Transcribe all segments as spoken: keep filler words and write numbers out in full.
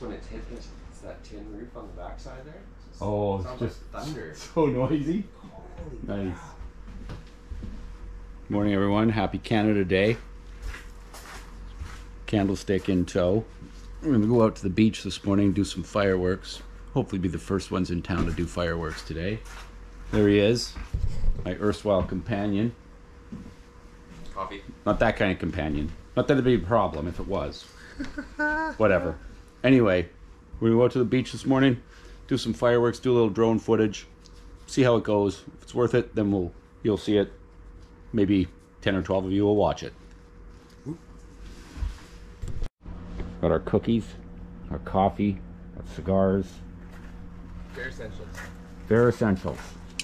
when it's hit this, it's that tin roof on the backside there. It's just, oh, it's just like thunder. So noisy. Holy nice. Morning, everyone. Happy Canada Day. Candlestick in tow. We're gonna go out to the beach this morning, do some fireworks. Hopefully be the first ones in town to do fireworks today. There he is, my erstwhile companion. Coffee. Not that kind of companion. Not that it'd be a problem if it was. Whatever. Anyway, we're gonna go out to the beach this morning, do some fireworks, do a little drone footage, see how it goes. If it's worth it, then we'll you'll see it. Maybe ten or twelve of you will watch it. Got our cookies, our coffee, our cigars. Bare essentials. Bare essentials.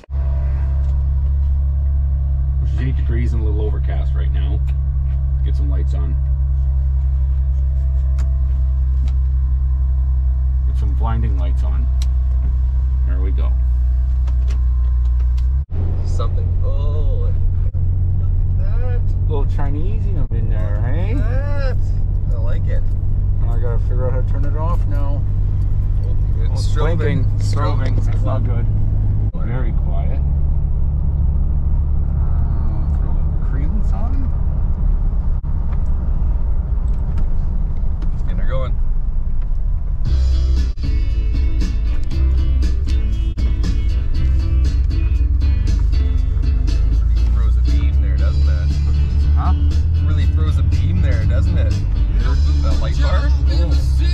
Which is eight degrees and a little overcast right now. Get some lights on. Get some blinding lights on. There we go. Something. Oh, look at that. Little Chinesium in there, hey? Look at that. I like it. And I gotta figure out how to turn it off now. Oh, it's blinking. Strobing. That's not good. Very quiet. Uh, throw a little credence on. And they're going. Really throws a beam there, doesn't it? Huh? Really throws a beam there, doesn't it? That light bar? Oh.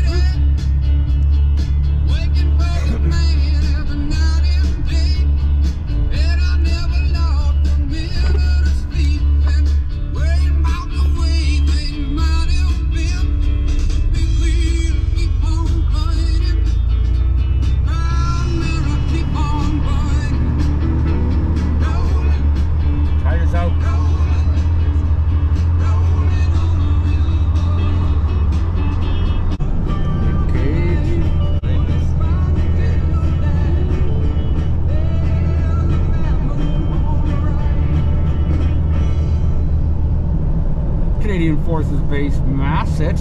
Tires out. Canadian Forces Base, Masset.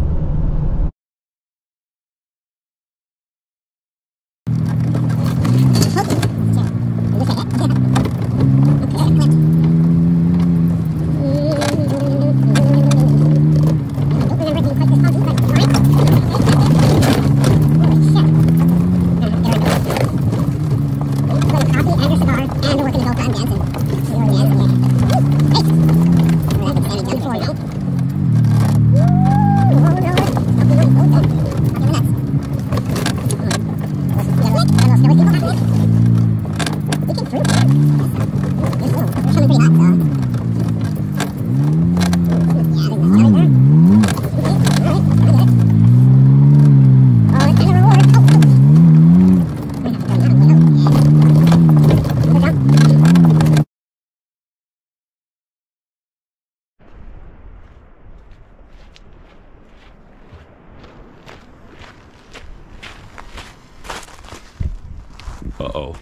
Uh-oh.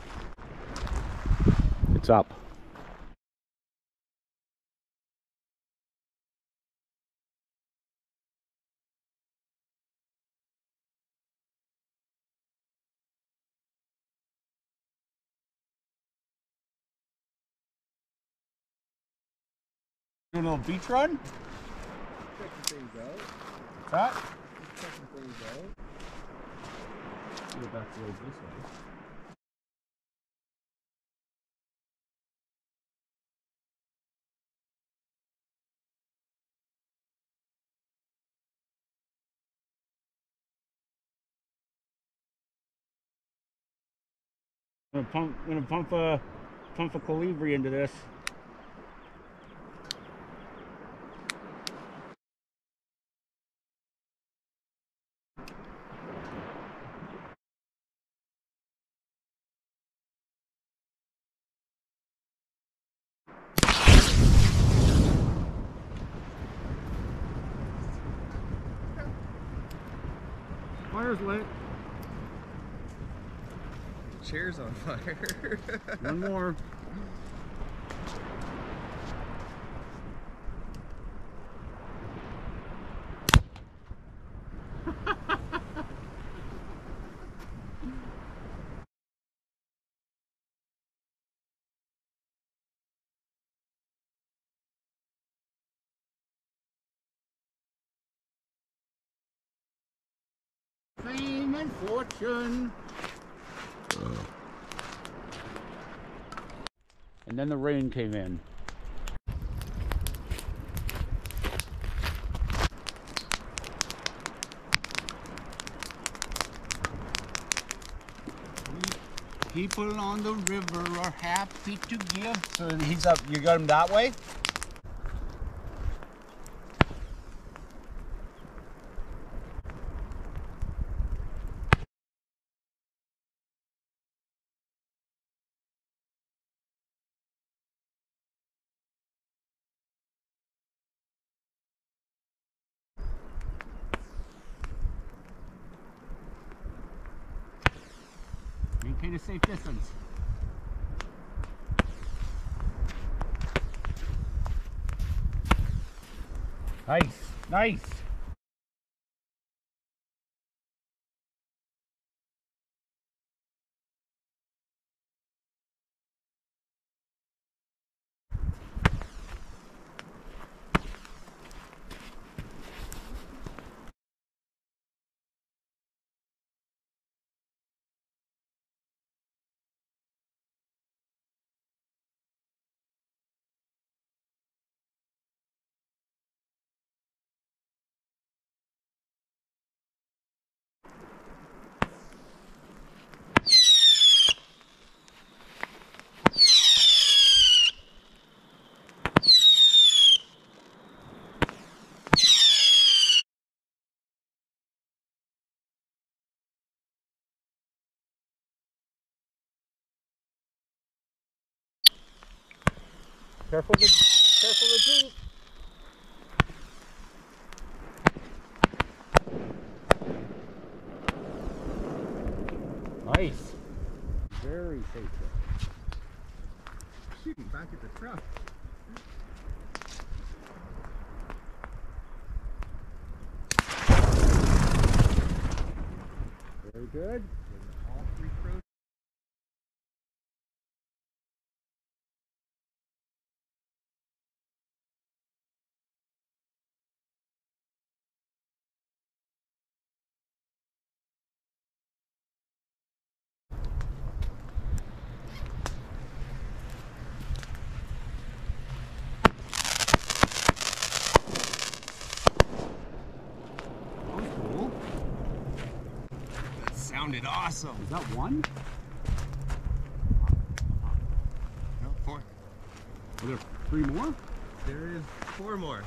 It's up. Doing a little beach run? Checking things out. What's that? Just checking things out. Go back to the this way. I'm gonna pump, I'm gonna pump a pump a colibri into this. Fire's lit. Chair's on fire. One more. fame and fortune. And then the rain came in. People on the river are happy to give. So he's up, you got him that way? Maintain a safe distance. Nice, nice. Careful the, careful the Jeep. Nice. Very safe there. Shooting back at the truck. Very good. All three pros. Sounded awesome. Is that one? No, four. Are there three more? There is four more.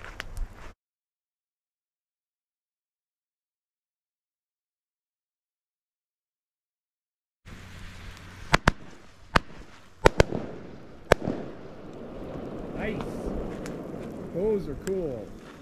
Nice. Those are cool.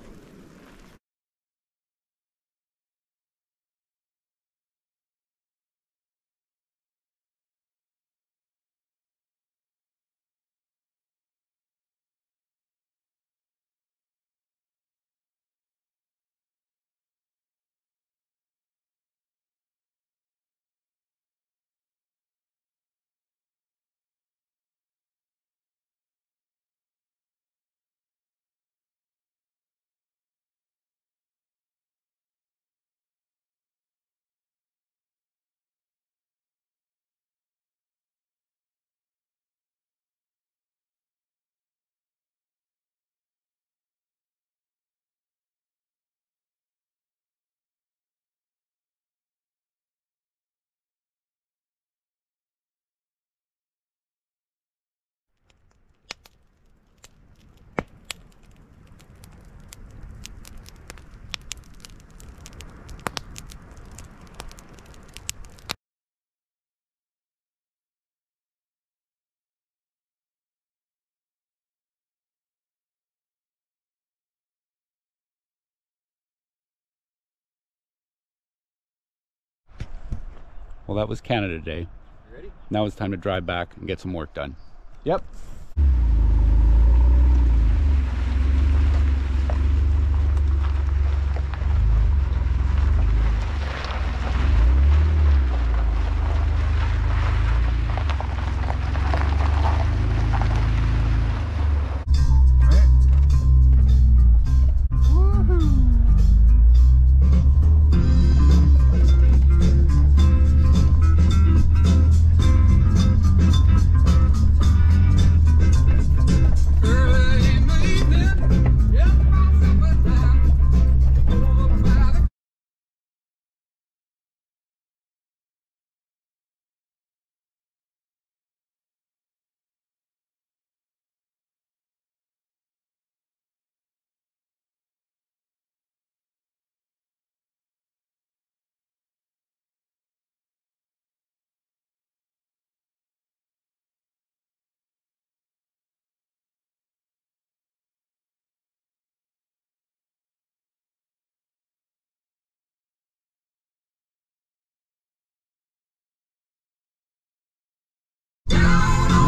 Well, that was Canada Day. You ready? Now it's time to drive back and get some work done. Yep.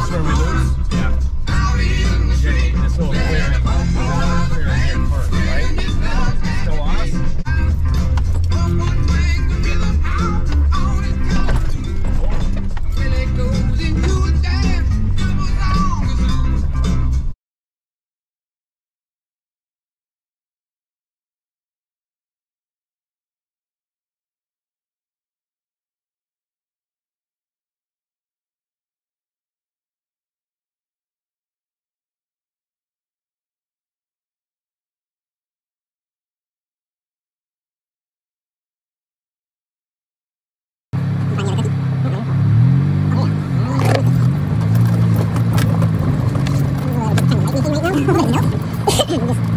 this where we lose? Yeah. Okay, this little clearing. Clearing here first, right? Still on us? Nope.